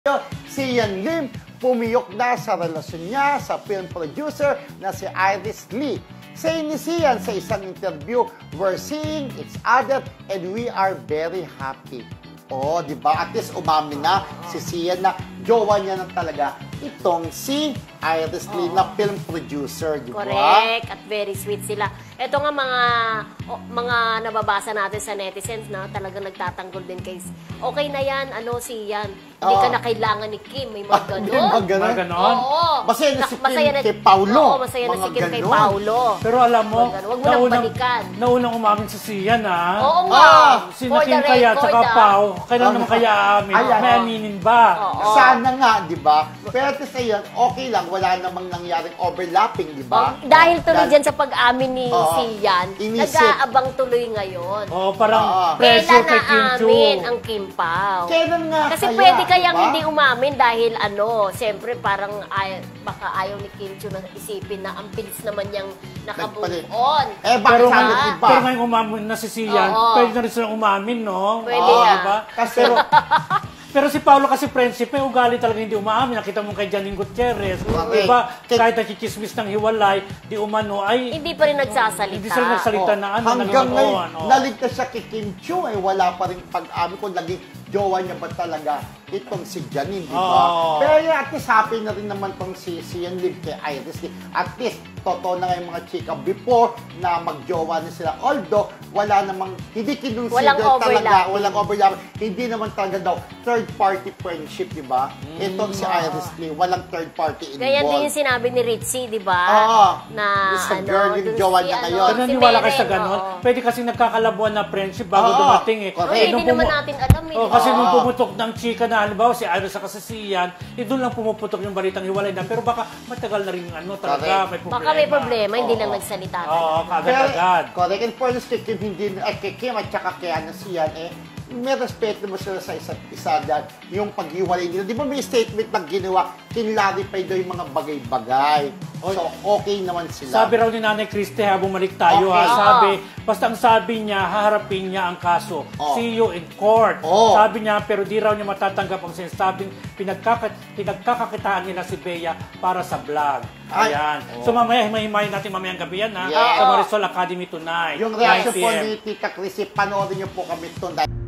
Si Yan Lim pumiyok na sa relasyon niya sa film producer na si Iris Lee. Say ni Sian sa isang interview, "We're seeing each other and we are very happy." Oh, di ba? At least umamin na si Sian na jowa niya na talaga itong si Iris Lee na film producer, di ba? Correct. At very sweet sila. Ito nga mga nababasa natin sa netizens na talagang nagtatanggol din kay okay na yan, si Yan. Hindi ka na kailangan ni Kim. May mga ganon. May ganon? Oo. Masaya na si Kim kay Paulo. Oo, masaya na si Kim kay Paulo. Pero alam mo, Huwag mo nang balikan. naunang umamin si Sian, ha? Oo nga. Sina Kim kaya, tsaka Pao, kailan naman kaya aamin? May aminin ba? Oo. Sana nga, di ba? Pero at least ayun, okay lang. Wala namang nangyaring overlapping, di ba? Dahil tuloy dyan sa pag-amin ni Sian, Inisip. nag-aabang tuloy ngayon. Oo, parang Kailan pressure kay Kim Chu. naamin ang Kim Pao? Kailan nga Kasi kaya, pwede kayang diba? hindi umamin dahil siyempre parang baka ayaw ni Kim Chu na isipin na ang bilis naman niyang Nagpalit. nakabuk on. Bakit Pero, sabi ng iba? pero ngayon umamin na si Sian, Oo. pwede na rin silang umamin, no? Pwede Oo, na. diba? Pero si Paulo kasi friendship, may ugali talaga hindi umaamin. Nakita mo kay Janine Gutierrez. Okay. Diba? Kahit nakikismis ng hiwalay, di umano ay... Hindi pa rin nagsasalita. Hindi sila nagsalita na Hanggang ngayon, naging naligtas siya kay Kim Chu, wala pa rin pag-amin kung naging jowa niya ba talaga itong si Janine, di ba? Pero yun, at least happy na rin naman tong si Yan Lim kay Iris Lee. At least, totoo na nga yung mga chika before na magjowa na sila. Although, wala namang, hindi kinonsider talaga, walang overlap. Hindi naman talaga daw third-party friendship, di ba? Itong si Iris Lee, walang third-party involved. Ganyan din yung sinabi ni Ritzy, di ba? Oo. Na Sa girl yung jowa niya ngayon. Pero naniwala kayo sa ganon? Pwede kasi nagkakalabuan na friendship bago dumating eh. Correct. Hindi naman natin alam eh. Kasi nung pumutok ng chika na, halimbawa si Iris sa kasasiyan, doon lang pumuputok yung balitang hiwalay na. Pero baka matagal na rin talaga, may problema. Baka may problema, hindi lang nagsalita. Oo, kagad-agad. Correct. And for the kay Kim, kay Kim at saka kay Sian, may respeto mo sila sa isa't isa dahil yung paghiwalay nila. Di ba may statement na ginawa, kinlarify daw yung mga bagay-bagay. So, okay naman sila. Sabi raw ni Nanay Christy, bumalik tayo Okay. Sabi, basta ang sabi niya, haharapin niya ang kaso. See you in court. Sabi niya, pero di raw niya matatanggap ang sinasabing pinagkakakitaan nila si Bea para sa vlog. Ayan. So mamaya, himahimayin natin mamayang gabi yan, sa Marisol Academy tonight. Yung reaction 9 po PM. ni Tita Chrissy, panoorin niyo po kami tonight.